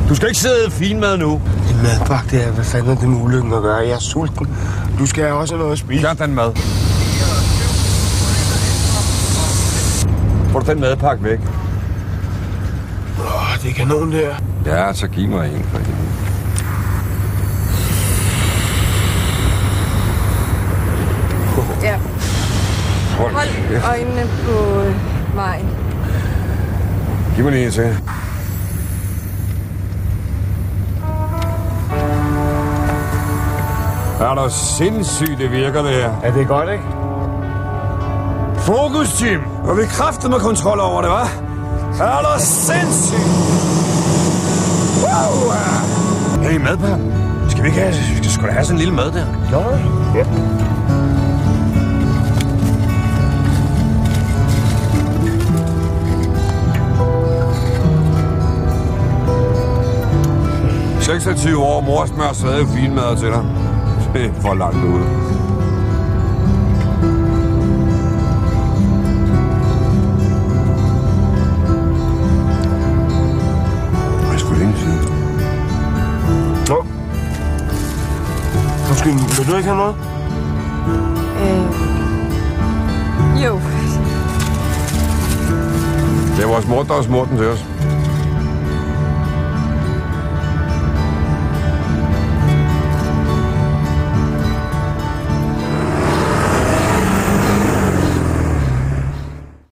Du skal ikke sidde finmad nu. En madpakke, det er, hvad fanden er det med ulykken at gøre? Jeg er sulten. Du skal også have noget at spise. Gør den mad. Får du den madpakke væk? Det er kanon der. Ja, så giv mig en for helvede. Ja. Hold øjnene på vejen. Giv mig lige en til. Er der sindssygt, det virker det her. Ja, det er godt, ikke? Fokus, Jim! Og vi kræfter med kontrol over det, hva'? Er der sindssygt? Wow! Hey, madpakke. Skal vi ikke have... Vi skal sgu da have sådan en lille mad der. Jo, ja. – 26 år, mor smør stadig finmad til dig. Det er for langt ude. Jeg skulle længe siden. Nå. Måske, vil du ikke have noget? Jo. Det er vores mor, der har smurt den til os.